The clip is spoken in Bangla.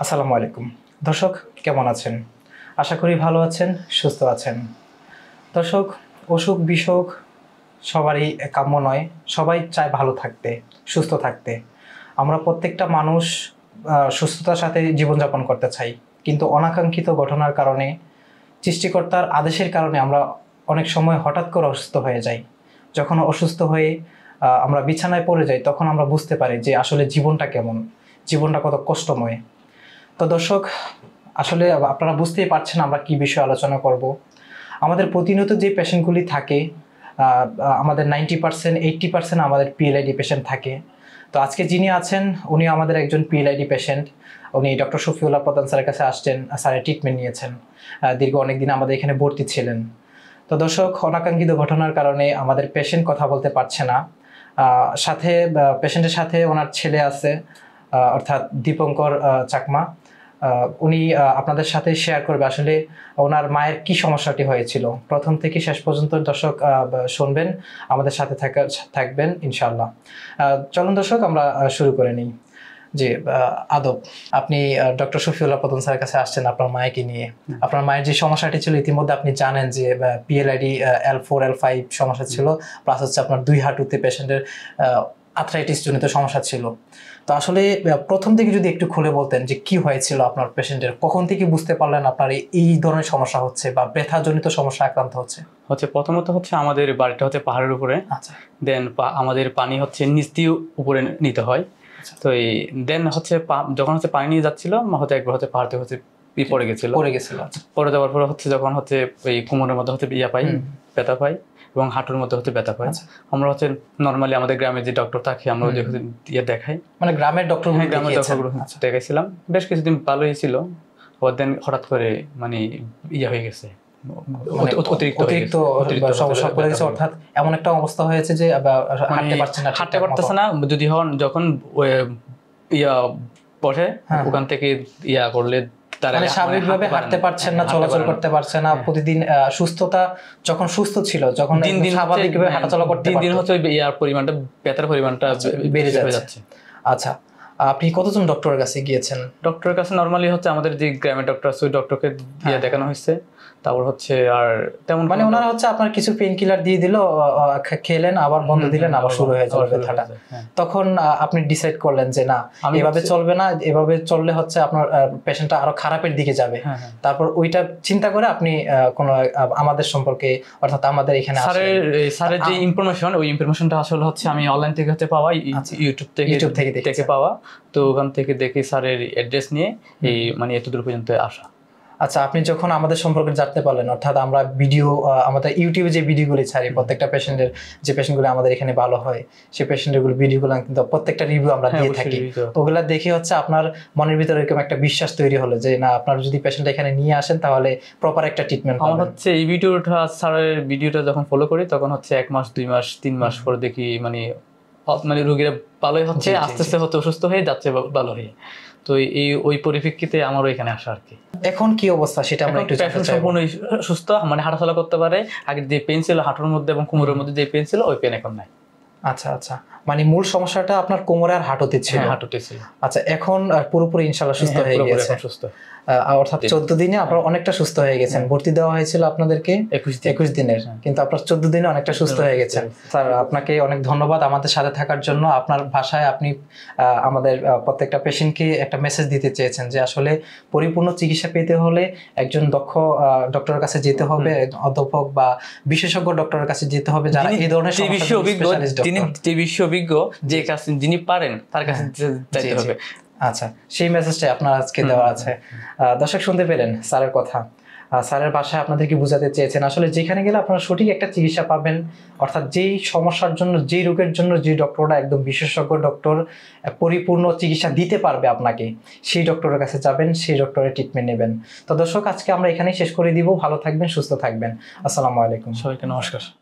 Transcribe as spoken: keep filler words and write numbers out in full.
আসসালামু আলাইকুম দর্শক, কেমন আছেন? আশা করি ভালো আছেন, সুস্থ আছেন। দর্শক, অসুখ বিসুখ সবারই কাম্য নয়, সবাই চায় ভালো থাকতে, সুস্থ থাকতে। আমরা প্রত্যেকটা মানুষ সুস্থতার সাথে জীবনযাপন করতে চাই, কিন্তু অনাকাঙ্ক্ষিত ঘটনার কারণে, সৃষ্টিকর্তার আদেশের কারণে আমরা অনেক সময় হঠাৎ করে অসুস্থ হয়ে যাই। যখন অসুস্থ হয়ে আমরা বিছানায় পড়ে যাই, তখন আমরা বুঝতে পারি যে আসলে জীবনটা কেমন, জীবনটা কত কষ্টময়। তো দর্শক, আসলে আপনারা বুঝতেই পারছেন আমরা কি বিষয়ে আলোচনা করব। আমাদের প্রতিনিয়ত যে পেশেন্টগুলি থাকে, আমাদের নাইনটি পার্সেন্ট এইট্টি পার্সেন্ট আমাদের পিএলআইডি পেশেন্ট থাকে। তো আজকে যিনি আছেন উনি আমাদের একজন পিএলআইডি পেশেন্ট। উনি ডক্টর শফিউল্লাহ প্রধান স্যারের কাছে আসছেন, স্যারের ট্রিটমেন্ট নিয়েছেন, দীর্ঘ অনেক দিন আমাদের এখানে ভর্তি ছিলেন। তো দর্শক, অনাকাঙ্ক্ষিত ঘটনার কারণে আমাদের পেশেন্ট কথা বলতে পারছে না। সাথে পেশেন্টের সাথে ওনার ছেলে আছে, অর্থাৎ দীপঙ্কর চাকমা। উনি আপনাদের সাথে শেয়ার করবে আসলে ওনার মায়ের কি সমস্যাটি হয়েছিল। প্রথম থেকে শেষ পর্যন্ত দর্শক শুনবেন, আমাদের সাথে থাকা থাকবেন ইনশাআল্লাহ। চলুন দর্শক, আমরা শুরু করে নিই। জি আদব, আপনি ডক্টর শফিউল্লাহ প্রধান স্যারের কাছে আসছেন আপনার মায়েকে নিয়ে। আপনার মায়ের যে সমস্যাটি ছিল ইতিমধ্যে আপনি জানেন যে PLID L four L five সমস্যা ছিল, প্লাস হচ্ছে আপনার দুই হাঁটুতে পেশেন্টের আর্থ্রাইটিস জনিত সমস্যা ছিল। তো আসলে প্রথম থেকে যদি একটু খুলে বলতেন যে কি হয়েছিল আপনার পেশেন্টের, কখন থেকে বুঝতে পারলেন আপনার এই ধরনের সমস্যা হচ্ছে বা ব্যথাজনিত সমস্যা আক্রান্ত হচ্ছে? হচ্ছে প্রথমত হচ্ছে আমাদের বাড়িটা হচ্ছে পাহাড়ের উপরে, আচ্ছা। দেন আমাদের পানি হচ্ছে নিচ দিয়ে উপরে নিতে হয়। তো এই দেন হচ্ছে যখন হচ্ছে পানি নিয়ে যাচ্ছিল হচ্ছে একবার হচ্ছে পাহাড়তে হচ্ছে পড়ে গেছিল পড়ে গেছিল পড়ে যাওয়ার পরে হচ্ছে যখন হচ্ছে ওই কোমরের মধ্যে হচ্ছে ইয়া পাই, ব্যথা পাই এবং হাঁটুর মধ্যে হচ্ছে ব্যথা পাই। আমরা হচ্ছে নর্মালি আমাদের গ্রামে যে ডক্টর থাকে আমরা ওই ইয়ে দেখাই, মানে গ্রামের ডক্টর গ্রামের ডক্টরগুলো দেখাইছিলাম। বেশ কিছুদিন ভালোই ছিল, দেন হঠাৎ করে মানে ইয়ে হয়ে গেছে, অতিরিক্ত সমস্যা পড়ে গেছে। অর্থাৎ এমন একটা অবস্থা হয়েছে যে হাঁটতে পারছেন না, হাঁটতে পারতেছে না। যদি হন যখন ইয়া বসে ওখান থেকে ইয়া করলে মানে স্বাভাবিকভাবে হাঁটতে পারছেন না, চলাচল করতে পারছে না। প্রতিদিন সুস্থতা যখন সুস্থ ছিল, যখন দিন দিন স্বাভাবিকভাবে হাঁটাচলা করতে দিন দিন হচ্ছে ইয়ার পরিমাণটা, ব্যথার পরিমাণটা বেড়ে যাচ্ছে। আচ্ছা, আপনি কতজন ডক্টরের কাছে গিয়েছেন? ডক্টরের কাছে নরমালি হচ্ছে আমাদের যে গ্রামের ডক্টর আছে ওই ডক্টরকে দিয়ে দেখানো হয়েছে। তারপর হচ্ছে আর তেমন মানে ওনারা হচ্ছে আপনার কিছু পেইন কিলার দিয়ে দিল, খেলেন, আবার বন্ধ দিলেন, আবার শুরু হয়ে যাবে ব্যথাটা। তখন আপনি ডিসাইড করলেন যে না, এভাবে চলবে না, এভাবে চললে হচ্ছে আপনার পেশেন্টটা আরো খারাপের দিকে যাবে। তারপর ওইটা চিন্তা করে আপনি কোন আমাদের সম্পর্কে, অর্থাৎ আমাদের এখানে স্যারের স্যারের যে ইনফরমেশন, ওই ইনফরমেশনটা আসলে হচ্ছে আমি অনলাইন থেকে হচ্ছে পাওয়া, ইউটিউব থেকে ইউটিউব থেকে দেখে পাওয়া। তো ওখান থেকে দেখে স্যারের অ্যাড্রেস নিয়ে এই মানে এতদূর পর্যন্ত আসা। আচ্ছা, আপনি যখন আমাদের সম্পর্কে জানতে পারলেন, অর্থাৎ আমরা ভিডিও আমাদের ইউটিউবে যে ভিডিওগুলি ছাড়ি প্রত্যেকটা পেশেন্টের, যে পেশেন্টগুলো আমাদের এখানে ভালো হয় সেই পেশেন্টেরগুলো ভিডিওগুলো কিন্তু প্রত্যেকটা রিভিউ আমরা দিয়ে থাকি। ওগুলা দেখে হচ্ছে আপনার মনের ভিতরে এরকম একটা বিশ্বাস তৈরি হলো যে না, আপনার যদি পেশেন্ট এখানে নিয়ে আসেন তাহলে প্রপার একটা ট্রিটমেন্ট পাবেন। আমার হচ্ছে এই ভিডিওটা, স্যারের ভিডিওটা যখন ফলো করি তখন হচ্ছে এক মাস দুই মাস তিন মাস পরে দেখি মানে মানে রোগীরা ভালোই হচ্ছে, আস্তে আস্তে হচ্ছে অসুস্থ হয়ে যাচ্ছে ভালো হয়ে। তো এই ওই পরিপ্রেক্ষিতে আমারও এখানে আসা আর কি। এখন কি অবস্থা সেটা আমরা একটু জানতে চাই। সম্পূর্ণ সুস্থ, মানে হাঁটাচলা করতে পারে। আগে যে পেন ছিল হাঁটুর মধ্যে এবং কোমরের মধ্যে যে পেন ছিল ওই পেন এখন নাই। আচ্ছা আচ্ছা, মানে মূল সমস্যাটা আপনার কোমরে আর হাঁটুতে ছিল? হাঁটুতে ছিল। আচ্ছা, এখন পুরোপুরি ইনশাআল্লাহ সুস্থ হয়ে গেছে? সুস্থ, অর্থাৎ চোদ্দ দিনে আপনারা অনেকটা সুস্থ হয়ে গেছেন। ভর্তি দেওয়া হয়েছিল আপনাদেরকে একুশ দিনের, কিন্তু আপনার চোদ্দ দিনে অনেকটা সুস্থ হয়ে গেছেন। স্যার, আপনাকে অনেক ধন্যবাদ আমাদের সাথে থাকার জন্য। আপনার ভাষায় আপনি আমাদের প্রত্যেকটা পেশেন্টকে একটা মেসেজ দিতে চেয়েছেন যে আসলে পরিপূর্ণ চিকিৎসা পেতে হলে একজন দক্ষ ডক্টরের কাছে যেতে হবে, অধ্যাপক বা বিশেষজ্ঞ ডক্টরের কাছে যেতে হবে, যারা এই ধরনের সমস্যা অভিজ্ঞ, যিনি যে বিশ্ব অভিজ্ঞ, যে কাছে যিনি পারেন তার কাছে যেতে হবে। আচ্ছা, সেই মেসেজটাই আপনার আজকে দেওয়া আছে। দর্শক শুনতে পেলেন স্যারের কথা। স্যারের ভাষায় আপনাদেরকে বোঝাতে চেয়েছেন আসলে যেখানে গেলে আপনারা সঠিক একটা চিকিৎসা পাবেন, অর্থাৎ যেই সমস্যার জন্য, যেই রোগের জন্য যে ডক্টররা একদম বিশেষজ্ঞ ডক্টর পরিপূর্ণ চিকিৎসা দিতে পারবে আপনাকে, সেই ডক্টরের কাছে যাবেন, সেই ডক্টরের ট্রিটমেন্ট নেবেন। তো দর্শক, আজকে আমরা এখানেই শেষ করে দিব। ভালো থাকবেন, সুস্থ থাকবেন। আসসালামু আলাইকুম। সবাইকে নমস্কার।